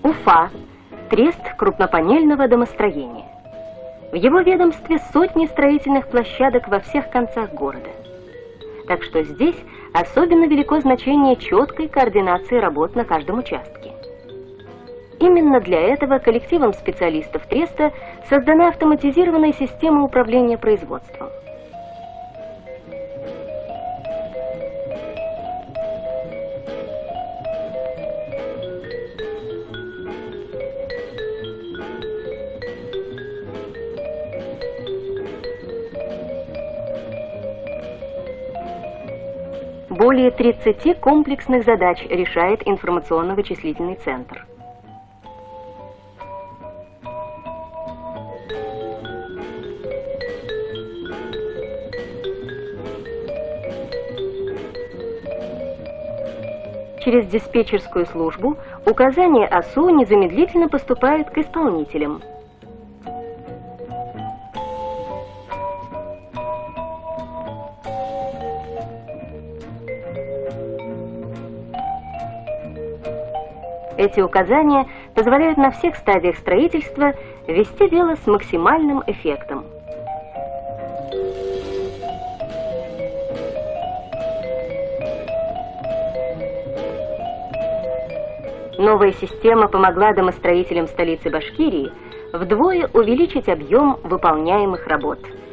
Уфа. Трест крупнопанельного домостроения. В его ведомстве сотни строительных площадок во всех концах города. Так что здесь особенно велико значение четкой координации работ на каждом участке. Именно для этого коллективом специалистов Треста создана автоматизированная система управления производством. Более 30 комплексных задач решает информационно-вычислительный центр. Через диспетчерскую службу указания ОСУ незамедлительно поступают к исполнителям. Эти указания позволяют на всех стадиях строительства вести дело с максимальным эффектом. Новая система помогла домостроителям столицы Башкирии вдвое увеличить объем выполняемых работ.